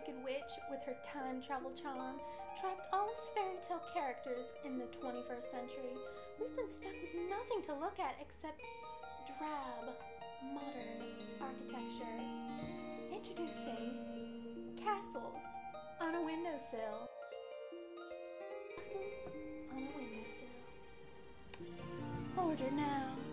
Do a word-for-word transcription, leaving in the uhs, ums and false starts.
Wicked Witch, with her time travel charm, trapped all us fairy tale characters in the twenty-first century. We've been stuck with nothing to look at except drab, modern architecture. Introducing castles on a windowsill. Castles on a windowsill. Order now.